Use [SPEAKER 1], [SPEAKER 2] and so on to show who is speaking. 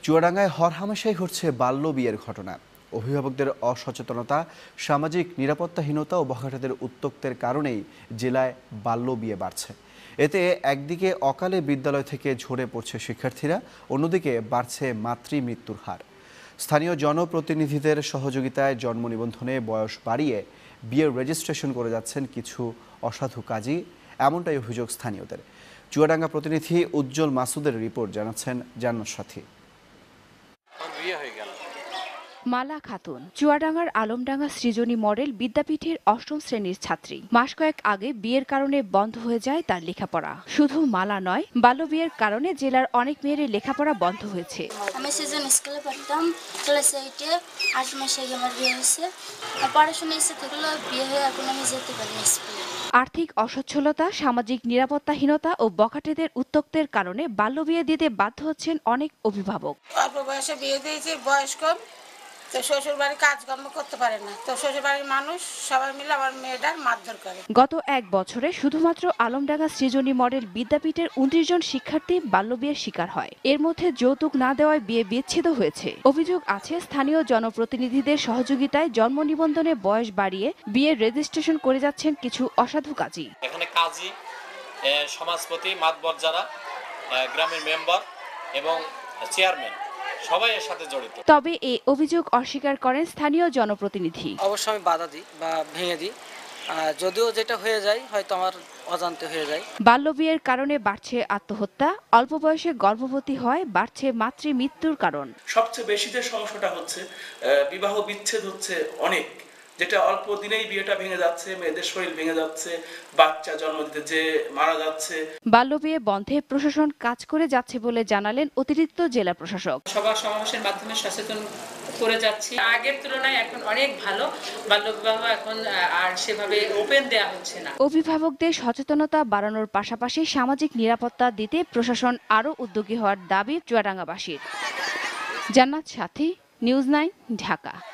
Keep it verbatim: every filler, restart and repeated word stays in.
[SPEAKER 1] চুয়াডাঙ্গায় হরহামেশাই ঘটছে বাল্য বিয়ের ঘটনা। অভিভাবকদের অসচেতনতা, সামাজিক নিরাপত্তাহীনতা ও বখাটেদের উদ্যোক্তের কারণেই জেলায় বাল্য বিয়ে বাড়ছে। এতে একদিকে অকালে বিদ্যালয় থেকে ঝরে পড়ছে শিক্ষার্থীরা, অন্যদিকে বাড়ছে মাতৃ মৃত্যুর হার। স্থানীয় জনপ্রতিনিধিদের সহযোগিতায় জন্ম নিবন্ধনে বয়স বাড়িয়ে বিয়ের রেজিস্ট্রেশন করে যাচ্ছেন কিছু অসাধু কাজী, এমনটাই অভিযোগ স্থানীয়দের। চুয়াডাঙ্গা প্রতিনিধি উজ্জ্বল মাসুদের রিপোর্ট জানাচ্ছেন জান্নাত সাথী।
[SPEAKER 2] মালা খাতুন চুয়াডাঙ্গার আলমডাঙ্গা সৃজনী মডেল বিদ্যাপীঠের অষ্টম শ্রেণীর ছাত্রী। মাস কয়েক আগে বিয়ের কারণে বন্ধ হয়ে যায় তার লেখাপড়া। শুধু মালা নয়, বাল্য বিয়ের কারণে জেলার অনেক মেয়ের লেখাপড়া বন্ধ হয়েছে।
[SPEAKER 3] আমি সৃজন স্কুলে পড়তাম, ক্লাস এইটে আট মাস আগে আমার বিয়ে হয়েছে। পড়াশোনা ইচ্ছে থাকলে বিয়ে হয়ে এখন আমি যেতে পারি স্কুলে।
[SPEAKER 2] আর্থিক অসচ্ছলতা, সামাজিক নিরাপত্তাহীনতা ও বখাটেদের উদ্যোক্তের কারণে বাল্য বিয়ে দিতে বাধ্য হচ্ছেন অনেক অভিভাবক।
[SPEAKER 4] অল্প বয়সে বিয়ে দিয়েছে, বয়স কম, তো শ্বশুর বাড়ি কাজকর্ম করতে পারে না, তো শ্বশুর বাড়ির মানুষ সবাই মিলে আমার মেয়েটার মারধর করে।
[SPEAKER 2] গত এক বছরে শুধুমাত্র আলমডাঙ্গা সৃজনী মডেল বিদ্যাপীঠের উনত্রিশ জন শিক্ষার্থী বাল্যবিয়ের শিকার হয়। এর মধ্যে যৌতুক না দেওয়ায় বিয়ে বিচ্ছেদ হয়েছে। অভিযোগ আছে স্থানীয় জনপ্রতিনিধিদের সহযোগিতায় জন্ম নিবন্ধনে বয়স বাড়িয়ে বিয়ের রেজিস্ট্রেশন করে যাচ্ছেন কিছু অসাধু কাজী।
[SPEAKER 5] এখানে কাজী, সমাজপতি, মাতবর যারা, গ্রামের মেম্বার এবং চেয়ারম্যান সবাই এর সাথে জড়িত।
[SPEAKER 2] তবে এই অভিযোগ অস্বীকার করেন স্থানীয় জনপ্রতিনিধি।
[SPEAKER 6] অবশ্যই আমি বাধা দিই বা ভেঙে দিই, যদিও যেটা হয়ে যায় হয়তো আমার অজান্তে হয়ে যায়।
[SPEAKER 2] বাল্য বিয়ের কারণে বাড়ছে আত্মহত্যা, অল্প বয়সে গর্ভবতী হয় বাড়ছে মাতৃ মৃত্যুর কারণ।
[SPEAKER 7] সবচেয়ে বেশি যে সমস্যাটা হচ্ছে বিবাহ বিচ্ছেদ হচ্ছে অনেক, যেটা অল্প দিনেই বিয়েটা ভেঙে যাচ্ছে, মেয়েদের শরীর ভেঙে যাচ্ছে, বাচ্চা জন্ম দিতে যে মারা যাচ্ছে।
[SPEAKER 2] বাল্য বিয়ে বন্ধে প্রশাসন কাজ করে যাচ্ছে বলে জানালেন অতিরিক্ত জেলা প্রশাসক।
[SPEAKER 8] সভা সমাবেশের মাধ্যমে সচেতন করে যাচ্ছি। আগের তুলনায় এখন অনেক ভালো, বাল্য বিবাহ এখন আর সেভাবে ওপেন দেয়া হচ্ছে না।
[SPEAKER 2] অভিভাবকদের সচেতনতা বাড়ানোর পাশাপাশি সামাজিক নিরাপত্তা দিতে প্রশাসন আরও উদ্যোগী হওয়ার দাবি চুয়াডাঙ্গাবাসীর। জান্নাত সাথী, নিউজ নাইন, ঢাকা।